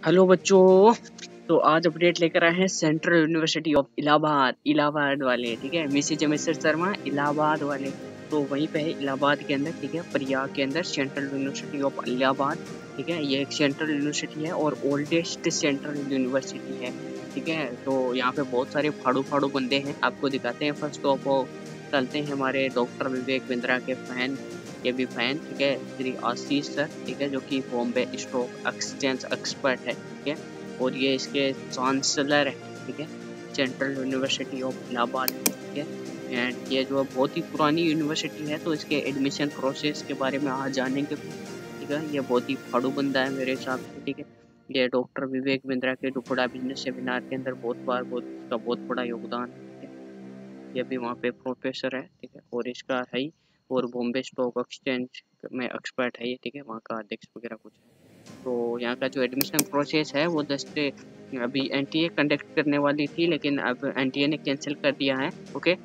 Hello बच्चों। तो आज अपडेट लेकर आए हैं central university of Allahabad Allahabad वाले। ठीक है, मिसेज मिस्टर शर्मा इलाहाबाद वाले। तो वहीं पे है इलाहाबाद के अंदर। ठीक है, प्रयाग के अंदर सेंट्रल यूनिवर्सिटी ऑफ इलाहाबाद। ठीक है, ये एक सेंट्रल यूनिवर्सिटी है और ओल्डेस्ट सेंट्रल यूनिवर्सिटी है। ठीक है, तो यहाँ पे बहुत सारे फाड़ू फाड़ू बंदे हैं, आपको दिखाते हैं। फर्स्ट ऑफ ऑल चलते हैं हमारे डॉक्टर विवेक बिंद्रा के फैन के भी फैन। ठीक है, श्री आशीष सर। ठीक है, जो कि बॉम्बे स्टॉक एक्सचेंज एक्सपर्ट है। ठीक है, और ये इसके चांसलर है। ठीक है, सेंट्रल यूनिवर्सिटी ऑफ इलाहाबाद। ठीक है, एंड ये जो बहुत ही पुरानी यूनिवर्सिटी है, तो इसके एडमिशन प्रोसेस के बारे में आज जानेंगे। ठीक है, ये बहुत ही फाड़ू बंदा है मेरे हिसाब से। ठीक है, ये डॉक्टर विवेक बिंद्रा के दुपड़ा बिजनेस सेमिनार के अंदर इसका बहुत बड़ा योगदान है। ठीक है, ये भी वहाँ पे प्रोफेसर है। ठीक है, और इसका है ही, और बॉम्बे स्टॉक एक्सचेंज में एक्सपर्ट है ये। ठीक है, वहाँ का अध्यक्ष वगैरह कुछ है। तो यहाँ का जो एडमिशन प्रोसेस है वो जस्ट अभी एनटीए कंडक्ट करने वाली थी, लेकिन अब एनटीए ने कैंसिल कर दिया है। ओके,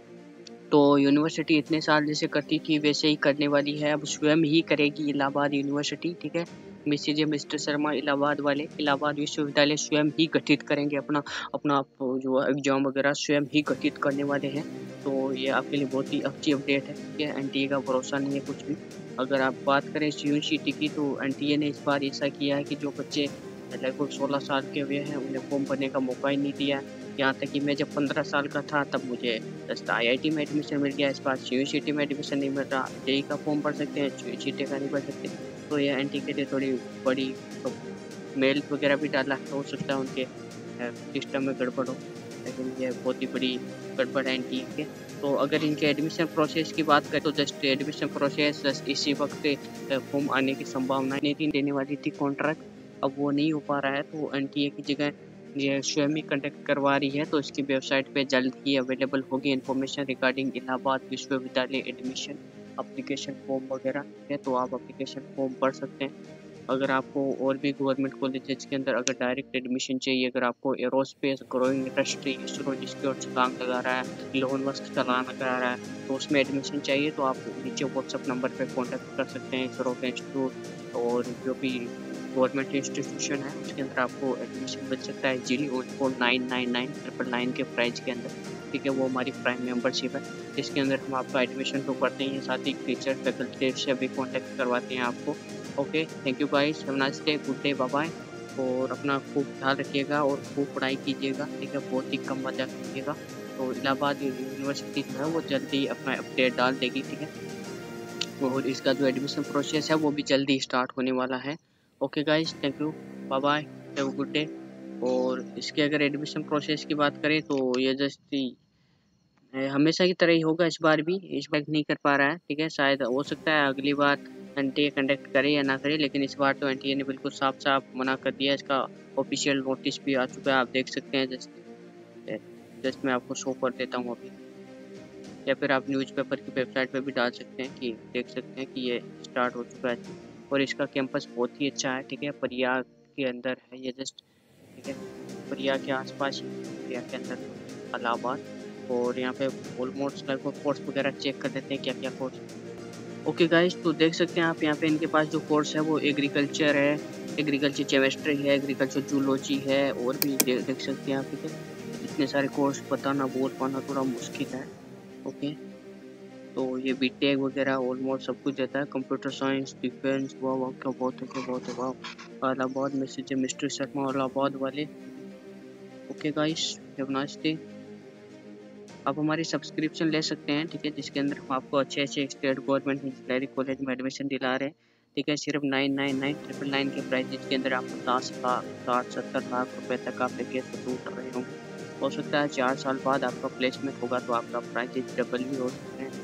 तो यूनिवर्सिटी इतने साल जैसे करती थी वैसे ही करने वाली है, अब स्वयं ही करेगी इलाहाबाद यूनिवर्सिटी। ठीक है, मिस्टर शर्मा इलाहाबाद वाले इलाहाबाद विश्वविद्यालय स्वयं ही गठित करेंगे अपना अपना जो एग्जाम वगैरह स्वयं ही गठित करने वाले हैं। तो ये आपके लिए बहुत ही अच्छी अपडेट है। ठीक है, एनटीए का भरोसा नहीं है कुछ भी। अगर आप बात करें यूनिवर्सिटी की, तो एनटीए ने इस बार ऐसा किया है कि जो बच्चे लगभग 16 साल के हुए हैं उन्हें फॉर्म भरने का मौका ही नहीं दिया है। यहाँ तक कि मैं जब 15 साल का था तब मुझे जस्ट आईआईटी में एडमिशन मिल गया। इस बार यूनिवर्सिटी में एडमिशन नहीं मिल रहा। जेई का फॉर्म भर सकते हैं, यूनिवर्सिटी का नहीं भर सकते। तो ये एनटी के लिए थोड़ी बड़ी तो मेल वगैरह भी डाला, तो हो सकता है उनके सिस्टम में गड़बड़ हो, लेकिन ये बहुत ही बड़ी गड़बड़ है एनटी के। तो अगर इनके एडमिशन प्रोसेस की बात करें तो जस्ट एडमिशन प्रोसेस जस्ट इसी वक्त फॉर्म आने की संभावना नहीं थी, देने वाली थी कॉन्ट्रैक्ट। अब वो नहीं हो पा रहा है, तो एनटीए की जगह ये स्वयं ही कंडक्ट करवा रही है। तो इसकी वेबसाइट पे जल्द ही अवेलेबल होगी information regarding Allahabad Vishwavidyalaya admission application form वगैरह है। तो आप एप्लीकेशन फॉर्म भर सकते हैं। अगर आपको और भी गवर्नमेंट कॉलेजेस के अंदर अगर डायरेक्ट एडमिशन चाहिए, अगर आपको एरोस्पेस ग्रोइंग इंडस्ट्री इसरो जिसकी ओर से काम लगा रहा है, इलोन मस्क चलाना करा रहा है, तो उसमें एडमिशन चाहिए तो आप नीचे व्हाट्सअप नंबर पर कॉन्टैक्ट कर सकते हैं। इसरो के इंस्टीट्यूट और जो भी गवर्नमेंट इंस्टीट्यूशन है उसके अंदर आपको एडमिशन मिल सकता है 04999 के प्राइस के अंदर। ठीक है, वो हमारी प्राइम मेंबरशिप है जिसके अंदर हम आपका एडमिशन तो करते हैं, साथ ही टीचर फैकल्टी से भी कॉन्टैक्ट करवाते हैं आपको। Okay, thank you guys, have a nice day, good day, bye bye. और अपना खूब ख्याल रखिएगा और खूब पढ़ाई कीजिएगा। ठीक है, बहुत ही कम मजा कीजिएगा। तो इलाहाबाद यूनिवर्सिटी जो है वो जल्दी अपना अपडेट डाल देगी। ठीक है, और इसका जो एडमिशन प्रोसेस है वो भी जल्दी स्टार्ट होने वाला है। Okay guys, thank you, bye bye, have a good day. और इसके अगर एडमिशन प्रोसेस की बात करें तो ये जस्ट हमेशा की तरह ही होगा। इस बार भी इस बार नहीं कर पा रहा है। ठीक है, शायद हो सकता है अगली बार एनटीए कंडक्ट करे या ना करे, लेकिन इस बार तो एनटीए ने बिल्कुल साफ साफ मना कर दिया। इसका ऑफिशियल नोटिस भी आ चुका है, आप देख सकते हैं। जस्ट मैं आपको शो कर देता हूँ अभी, या फिर आप न्यूज़पेपर की वेबसाइट पे भी डाल सकते हैं कि देख सकते हैं कि ये स्टार्ट हो चुका है। और इसका कैंपस बहुत ही अच्छा है। ठीक है, प्रयाग के अंदर है ये जस्ट। ठीक है, प्रयाग के आसपास ही, प्रयाग के अंदर इलाहाबाद। और यहाँ पे ऑलमोस्ट लगभग कोर्स वगैरह चेक कर लेते हैं क्या क्या कोर्स। ओके गाइस, तो देख सकते हैं आप यहाँ पे इनके पास जो कोर्स है वो एग्रीकल्चर है, एग्रीकल्चर केमिस्ट्री है, एग्रीकल्चर जूलॉजी है, और भी देख सकते हैं आप। ठीक है, इतने सारे कोर्स बताना बोल पाना थोड़ा मुश्किल है। ओके, तो ये बीटेक वगैरह ऑलमोस्ट सब कुछ देता है। कंप्यूटर साइंस, डिफेंस, वाह वाह क्या बहुत है, क्या बहुत है, वाह। इलाहाबाद में से मिस्टर शर्मा इलाहाबाद वाले। Okay guys, have a nice day. आप हमारी सब्सक्रिप्शन ले सकते हैं। ठीक है, जिसके अंदर हम आपको अच्छे अच्छे स्टेट गवर्नमेंट इंजीनियरिंग कॉलेज में एडमिशन दिला रहे हैं। ठीक है, सिर्फ 999 के प्राइस जिसके अंदर आप 50 लाख 60 70 लाख रुपए तक आप पैकेज से लूट रहे होंगे। हो सकता है 4 साल बाद आपका प्लेसमेंट होगा तो आपका प्राइस डबल भी हो सकते हैं,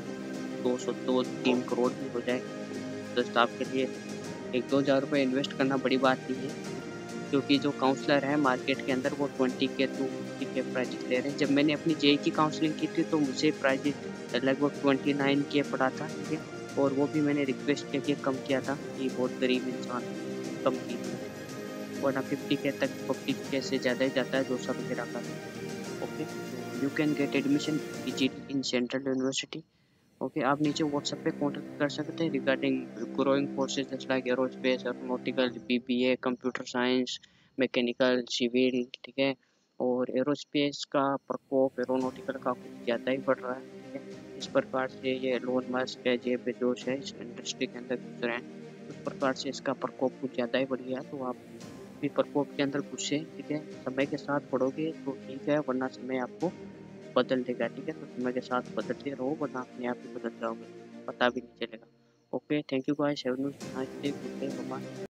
203 करोड़ भी हो जाए। दोस्त आपके लिए 1-2 हज़ार रुपये इन्वेस्ट करना बड़ी बात नहीं है, क्योंकि जो काउंसलर है मार्केट के अंदर वो 20 के टू 50 के प्राइजेस ले रहे हैं। जब मैंने अपनी जेई की काउंसलिंग की थी तो मुझे प्राइजेस लगभग 29 के पड़ा था। ठीक है, और वो भी मैंने रिक्वेस्ट करके कम किया था कि बहुत गरीब इंसान कम कीजिए, वरना 50 के तक 50 के से ज़्यादा ही जाता है 200 वगैरह का। Okay, you can get admission easily in central university. Okay, आप नीचे व्हाट्सएप पे कॉन्टैक्ट कर सकते हैं regarding growing courses just like aerospace, aeronautical, BBA, computer science, mechanical, civil, ठीक है, और एरोस्पेस का प्रकोप एरोनॉटिकल का कुछ ज़्यादा ही बढ़ रहा है, ठीक है। इस प्रकार से ये एलोन मस्क है, जेफ बेजोस है, इस इंडस्ट्री के अंदर घुस रहे हैं, उस प्रकार से इसका प्रकोप कुछ ज़्यादा ही बढ़ गया। तो आप भी प्रकोप के अंदर घुसे, ठीक है, समय के साथ बढ़ोगे तो ठीक है, वरना समय आपको बदल देगा, ठीक है। तो समय के साथ बदलते रहो, वरना अपने आप ही बदल जाओगे, पता भी नहीं चलेगा। Okay, thank you guys, have a nice day, good day, bye.